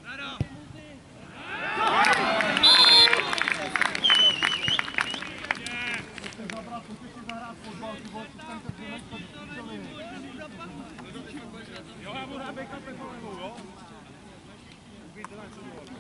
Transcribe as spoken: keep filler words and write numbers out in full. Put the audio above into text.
Jo, já budu hrát backup takovou, jo? Ubijte na co bylo.